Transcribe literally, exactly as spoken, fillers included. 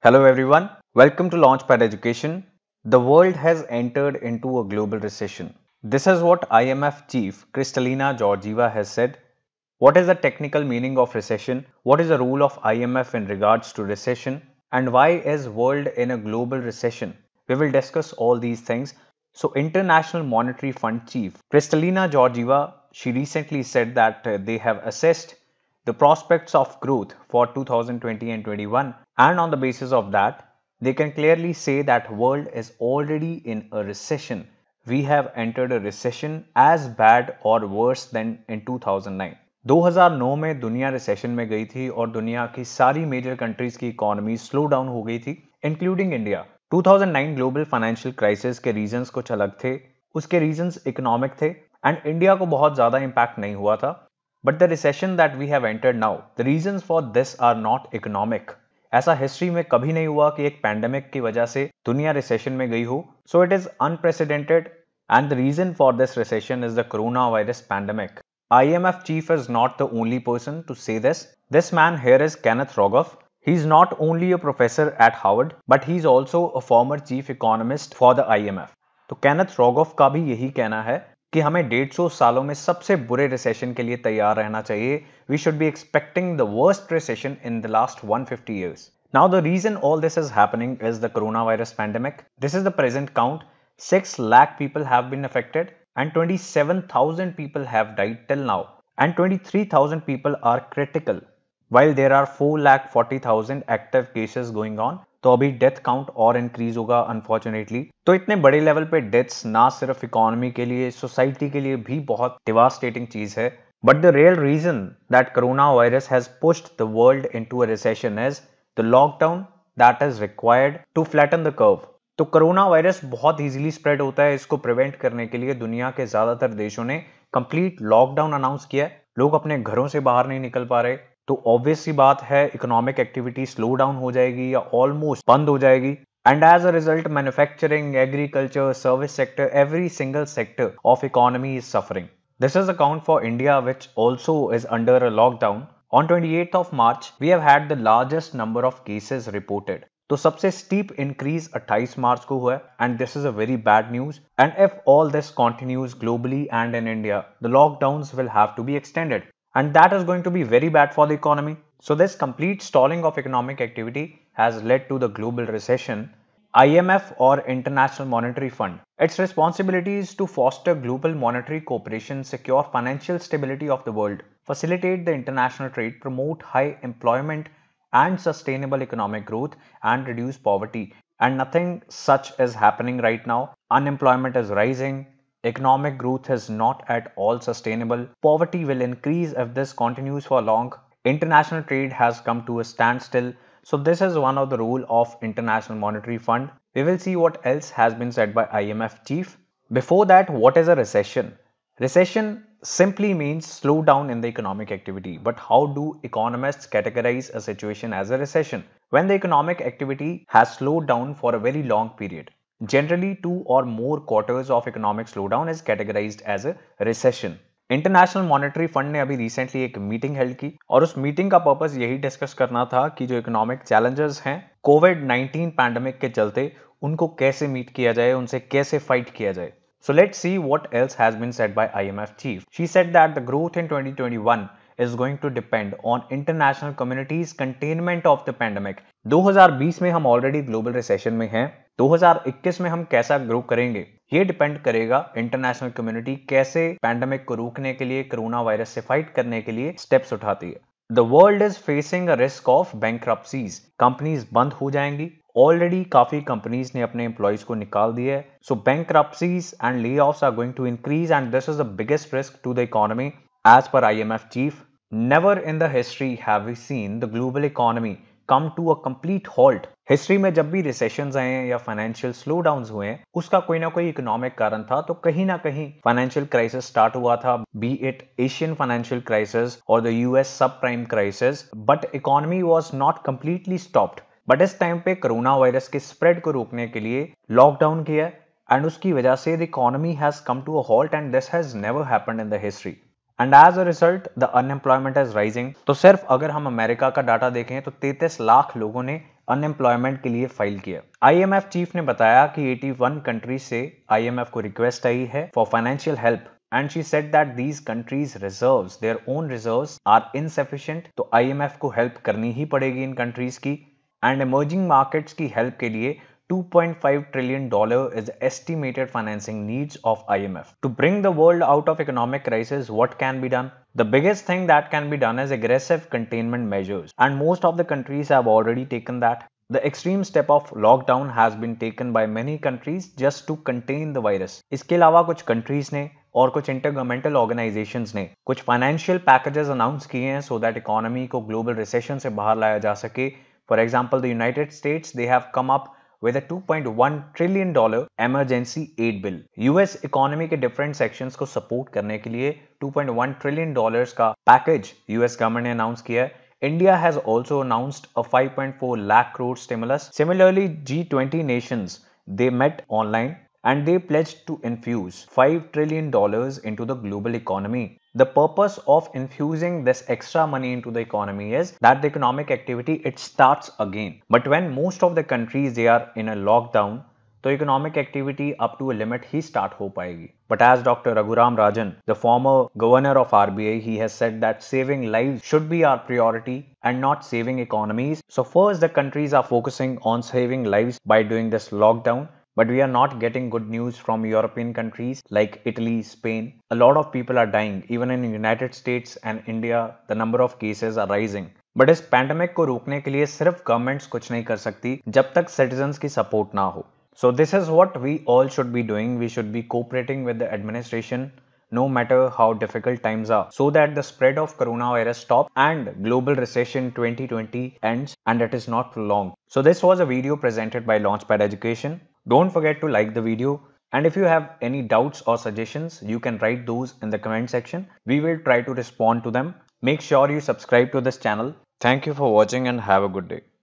Hello everyone, welcome to Launchpad Education. The world has entered into a global recession. This is what I M F chief Kristalina Georgieva has said. What is the technical meaning of recession? What is the role of I M F in regards to recession? And why is world in a global recession? We will discuss all these things. So International Monetary Fund chief Kristalina Georgieva, she recently said that uh, they have assessed the prospects of growth for two thousand twenty and twenty-one, and on the basis of that they can clearly say that world is already in a recession. We have entered a recession as bad or worse than in two thousand nine. दो हज़ार नौ में दुनिया recession में गई थी और दुनिया की सारी मेजर कंट्रीज की इकोनॉमी स्लो डाउन हो गई थी, इंक्लूडिंग इंडिया। दो हज़ार नौ ग्लोबल फाइनेंशियल क्राइसिस के रीजंस कुछ अलग थे, उसके रीजंस इकोनॉमिक थे एंड इंडिया को बहुत ज्यादा इंपैक्ट नहीं हुआ था। But the recession that we have entered now, the reasons for this are not economic. ऐसा हिस्ट्री में कभी नहीं हुआ कि एक पैंडेमिक की वजह से दुनिया रिसेशन में गई हो. So it is unprecedented and the reason for this recession is the coronavirus pandemic. I M F chief is not the only person to say this. This man here is Kenneth Rogoff. He is not only a professor at Harvard, but he is also a former chief economist for the I M F. तो Kenneth Rogoff का भी यही कहना है कि हमें डेढ़ सौ सालों में सबसे बुरे रिसेशन के लिए तैयार रहना चाहिए. We should be expecting the worst recession in the last one hundred fifty years. Now the reason all this is happening is the coronavirus pandemic. This is the present count. six lakh people have been affected and twenty-seven thousand people have died till now and twenty-three thousand people are critical. While there are four lakh forty thousand active cases going on, तो अभी death count और increase होगा unfortunately. तो इतने बड़े level पे deaths ना सिर्फ इकोनॉमी के लिए, सोसाइटी के लिए भी बहुत डिवास्टेटिंग चीज है. But the real reason that corona virus has pushed the world into a recession is the lockdown that is required to flatten the curve. तो कोरोना वायरस बहुत इजीली स्प्रेड होता है. इसको प्रिवेंट करने के लिए दुनिया के ज्यादातर देशों ने कंप्लीट लॉकडाउन अनाउंस किया है. लोग अपने घरों से बाहर नहीं निकल पा रहे, तो ऑब्वियस सी बात है इकोनॉमिक एक्टिविटी स्लो डाउन हो जाएगी या ऑलमोस्ट बंद हो जाएगी. And as a result manufacturing, agriculture, service sector, every single sector of economy is suffering. This is account for India which also is under a lockdown. On twenty-eighth of March we have had the largest number of cases reported. तो सबसे steep increase अट्ठाईस मार्च को हुआ and this is a very bad news. And if all this continues globally and in India, the lockdowns will have to be extended. And that is going to be very bad for the economy. So this complete stalling of economic activity has led to the global recession. I M F or International Monetary Fund, its responsibility is to foster global monetary cooperation, secure financial stability of the world, facilitate the international trade, promote high employment and sustainable economic growth, and reduce poverty. And nothing such is happening right now. Unemployment is rising. Economic growth is not at all sustainable. Poverty will increase if this continues for long. International trade has come to a standstill. So this is one of the role of International Monetary Fund. We will see what else has been said by I M F chief. Before that, what is a recession? Recession simply means slow down in the economic activity. But how do economists categorize a situation as a recession? When the economic activity has slowed down for a very long period. Generally, two or more quarters of economic slowdown is categorized as a recession. International monetary fund ने अभी recently एक meeting held की और उस meeting का purpose यही discuss करना था कि जो इकोनॉमिक चैलेंजेस हैं कोविड नाइनटीन पैंडेमिक के चलते, उनको कैसे मीट किया जाए, उनसे कैसे फाइट किया जाए. So let's see what else has been said by I M F chief. She said that the growth in twenty twenty-one is going to depend on international community's containment of the pandemic. दो हज़ार बीस में हम already global recession में हैं. दो हज़ार इक्कीस में हम कैसा ग्रो करेंगे ये डिपेंड करेगा इंटरनेशनल कम्युनिटी कैसे पैंडेमिक को रोकने के लिए, कोरोना वायरस से फाइट करने के लिए स्टेप्स उठाती है. The world is facing a risk of bankruptcies. Companies बंद हो जाएंगी. ऑलरेडी काफी कंपनीज ने अपने एम्प्लॉइज को निकाल दिया है. So bankruptcies and layoffs are going to increase and this is the biggest risk to the economy. As per I M F chief, never in the history have we seen the global economy come to a complete halt. History में जब भी recessions आए हैं या financial slow downs हुए हैं, उसका कोई ना कोई इकोनॉमिक कारण था. तो कहीं ना कहीं फाइनेंशियल क्राइसिस स्टार्ट हुआ था, be it Asian financial crisis और the US sub prime crisis, but economy was not completely stopped. But इस टाइम पे कोरोना वायरस के स्प्रेड को रोकने के लिए लॉकडाउन किया एंड उसकी वजह से the economy has come to a halt and this has never happened in the history. And as a result the unemployment is rising. तो सिर्फ अगर हम अमेरिका का डाटा देखें तो तैंतीस लाख लोगों ने अनएम्प्लॉयमेंट के लिए फाइल किया। आईएमएफ चीफ ने बताया कि इक्यासी कंट्रीज से आईएमएफ को रिक्वेस्ट आई है for financial help and she said that these countries reserves their own reserves are insufficient, तो I M F को help करनी ही पड़ेगी इन countries की। and emerging markets की help के लिए two point five trillion dollar is the estimated financing needs of I M F to bring the world out of economic crisis. What can be done? The biggest thing that can be done is aggressive containment measures, and most of the countries have already taken that. The extreme step of lockdown has been taken by many countries just to contain the virus. इसके अलावा कुछ countries ने और कुछ intergovernmental organisations ने कुछ financial packages announce किए हैं सो दैट इकोनॉमी को ग्लोबल रिसेशन से बाहर लाया जा सके। For example the United States they have come up with a two point one trillion dollar emergency aid bill. US economy के डिफरेंट सेक्शंस को सपोर्ट करने के लिए two point one trillion dollars का पैकेज यूएस गवर्नमेंट ने announce किया है। India has also announced a five point four lakh crore stimulus. Similarly, G twenty nations, they met online and they pledged to infuse five trillion dollars into the global economy. The purpose of infusing this extra money into the economy is that the economic activity, it starts again. But when most of the countries, they are in a lockdown, तो economic activity up to a limit ही start हो पाएगी। But as doctor Raghuram Rajan, the former governor of RBI, he has said that saving lives should be our priority and not saving economies. So first the countries are focusing on saving lives by doing this lockdown, but we are not getting good news from European countries like Italy, Spain. A lot of people are dying. Even in United States and India, the number of cases are rising. But इस pandemic को रोकने के लिए सिर्फ governments कुछ नहीं कर सकती जब तक सिटीजन्स की सपोर्ट ना हो। So this is what we all should be doing. We should be cooperating with the administration no matter how difficult times are, so that the spread of coronavirus stops and global recession twenty twenty ends and it is not prolonged. So this was a video presented by Launchpad Education. Don't forget to like the video, and if you have any doubts or suggestions, you can write those in the comment section. We will try to respond to them. Make sure you subscribe to this channel. Thank you for watching and have a good day.